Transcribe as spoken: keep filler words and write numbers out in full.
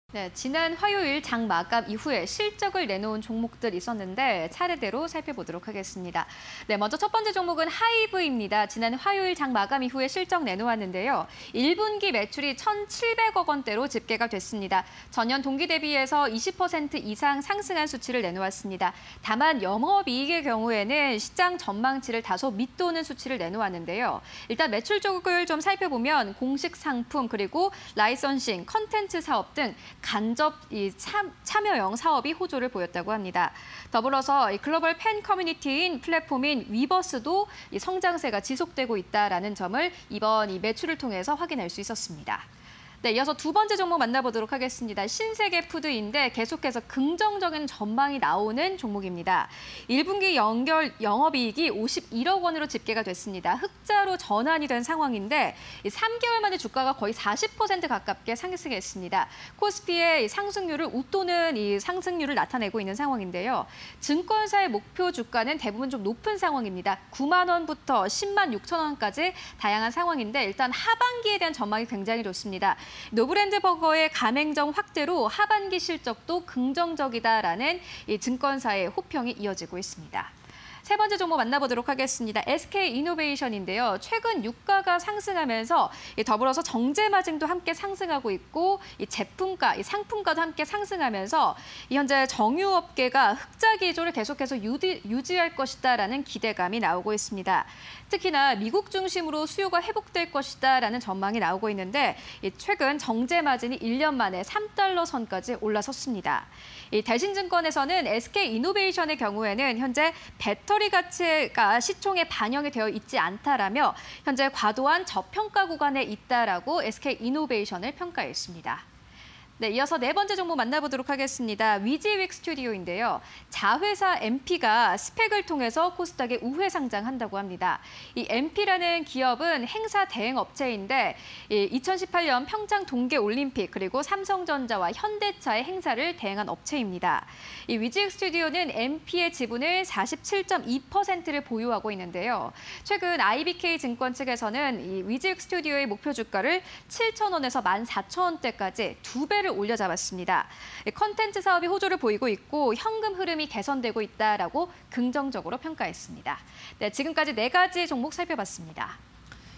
네, 지난 화요일 장 마감 이후에 실적을 내놓은 종목들 있었는데 차례대로 살펴보도록 하겠습니다. 네, 먼저 첫 번째 종목은 하이브입니다. 지난 화요일 장 마감 이후에 실적 내놓았는데요. 일 분기 매출이 천칠백억 원대로 집계가 됐습니다. 전년 동기 대비해서 이십 퍼센트 이상 상승한 수치를 내놓았습니다. 다만 영업이익의 경우에는 시장 전망치를 다소 밑도는 수치를 내놓았는데요. 일단 매출 쪽을 좀 살펴보면 공식 상품 그리고 라이선싱, 컨텐츠 사업 등 간접 이 참, 참여형 사업이 호조를 보였다고 합니다. 더불어서 이 글로벌 팬 커뮤니티인 플랫폼인 위버스도 이 성장세가 지속되고 있다는 점을 이번 이 매출을 통해서 확인할 수 있었습니다. 네, 이어서 두 번째 종목 만나보도록 하겠습니다. 신세계 푸드인데 계속해서 긍정적인 전망이 나오는 종목입니다. 일 분기 연결 영업이익이 오십일억 원으로 집계가 됐습니다. 흑자로 전환이 된 상황인데 삼 개월 만에 주가가 거의 사십 퍼센트 가깝게 상승했습니다. 코스피의 상승률을 웃도는 이 상승률을 나타내고 있는 상황인데요. 증권사의 목표 주가는 대부분 좀 높은 상황입니다. 구만 원부터 십만 육천 원까지 다양한 상황인데 일단 하반기에 대한 전망이 굉장히 좋습니다. 노브랜드 버거의 가맹점 확대로 하반기 실적도 긍정적이다라는 이 증권사의 호평이 이어지고 있습니다. 세 번째 종목 만나보도록 하겠습니다. 에스케이이노베이션인데요. 최근 유가가 상승하면서 더불어서 정제 마진도 함께 상승하고 있고 이 제품가, 이 상품가도 함께 상승하면서 현재 정유업계가 흑자 기조를 계속해서 유지, 유지할 것이다라는 기대감이 나오고 있습니다. 특히나 미국 중심으로 수요가 회복될 것이다라는 전망이 나오고 있는데 최근 정제 마진이 일 년 만에 삼 달러 선까지 올라섰습니다. 이 대신증권에서는 에스케이이노베이션의 경우에는 현재 배터리 가치가 시총에 반영이 되어 있지 않다라며 현재 과도한 저평가 구간에 있다라고 에스케이이노베이션을 평가했습니다. 네, 이어서 네 번째 종목 만나보도록 하겠습니다. 위지윅 스튜디오인데요. 자회사 엠피가 스펙을 통해서 코스닥에 우회 상장한다고 합니다. 이 엠피라는 기업은 행사 대행 업체인데 이천십팔 년 평창 동계올림픽 그리고 삼성전자와 현대차의 행사를 대행한 업체입니다. 이 위지윅 스튜디오는 엠피의 지분을 사십칠 점 이 퍼센트를 보유하고 있는데요. 최근 아이비케이 증권 측에서는 이 위지윅 스튜디오의 목표 주가를 칠천 원에서 만 사천 원대까지 두 배를 올려잡았습니다. 컨텐츠 사업이 호조를 보이고 있고 현금 흐름이 개선되고 있다라고 긍정적으로 평가했습니다. 네, 지금까지 네 가지 종목 살펴봤습니다.